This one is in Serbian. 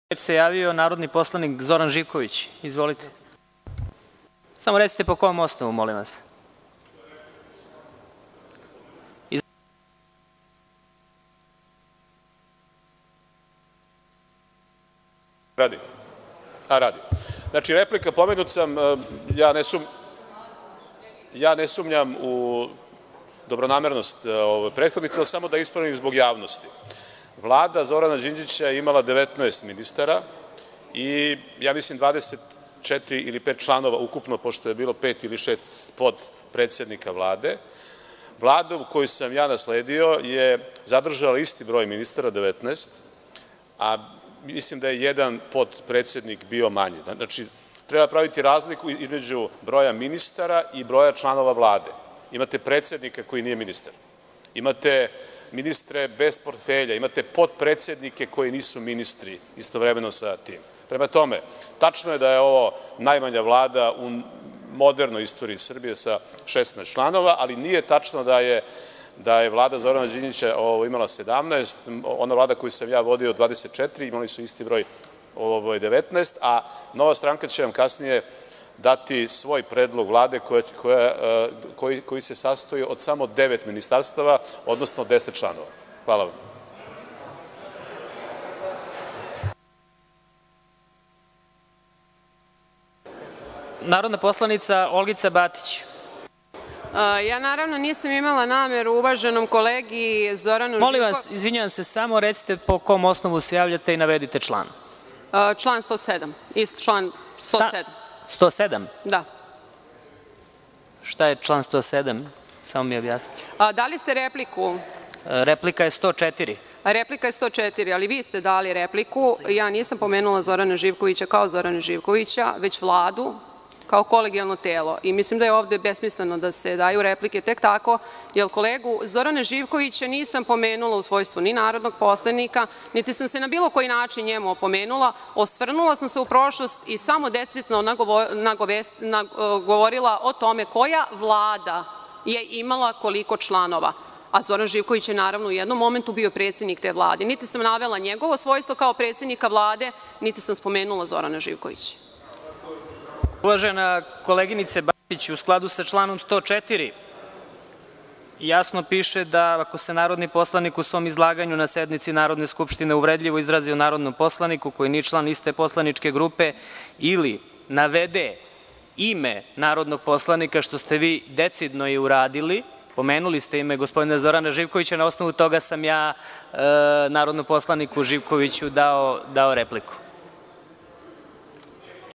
Reč se javio narodni poslanik Zoran Živković. Izvolite. Samo recite po kom osnovu, molim vas. Radi. Znači, replika, pomenut sam, ja ne sumnjam u dobronamernost prethodnice, ali samo da ispravim zbog javnosti. Vlada Zorana Đinđića je imala 19 ministara i, ja mislim, 24 ili 5 članova ukupno, pošto je bilo 5 ili 6 podpredsednika Vlade. Vlada koju sam ja nasledio je zadržala isti broj ministara, 19, a mislim da je jedan podpredsednik bio manji. Znači, treba praviti razliku između broja ministara i broja članova Vlade. Imate predsednika koji nije ministar. Imate ministre bez portfelja, imate potpredsednike koji nisu ministri istovremeno sa tim. Prema tome, tačno je da je ovo najmanja Vlada u modernoj istoriji Srbije sa 16 članova, ali nije tačno da je Vlada Zorana Đinđića imala 17, ona Vlada koju sam ja vodio 24, imali su isti broj 19, a Nova stranka će vam kasnije dati svoj predlog Vlade koji se sastoji od samo 9 ministarstava, odnosno 10 članova. Hvala vam. Narodna poslanica Olgica Batić. Ja naravno nisam imala nameru uvaženom kolegi Zoranu Živkoviću. Molim vas, izvinjavam se, samo recite po kom osnovu se javljate i navedite član. Član 107, isto član 107. 107? Da. Šta je član 107? Samo mi objasnite. Da li ste repliku? Replika je 104. Replika je 104, ali vi ste dali repliku. Ja nisam pomenula Zorana Živkovića kao Zorana Živkovića, već Vladu kao kolegijalno telo. I mislim da je ovde besmisleno da se daju replike tek tako, jer kolegu Zorana Živkovića nisam pomenula u svojstvu ni narodnog poslanika, niti sam se na bilo koji način njemu opomenula. Osvrnula sam se u prošlost i samo decidno govorila o tome koja Vlada je imala koliko članova. A Zoran Živković je naravno u jednom momentu bio predsednik te Vlade. Niti sam navela njegovo svojstvo kao predsednika Vlade, niti sam spomenula Zorana Živkovića. Uvažena koleginice Batić, u skladu sa članom 104 jasno piše da ako se narodni poslanik u svom izlaganju na sednici Narodne skupštine uvredljivo izrazi o narodnom poslaniku koji nije član iste poslaničke grupe ili navede ime narodnog poslanika, što ste vi decidno i uradili, pomenuli ste ime gospodina Zorana Živkovića, na osnovu toga sam ja narodnom poslaniku Živkoviću dao repliku.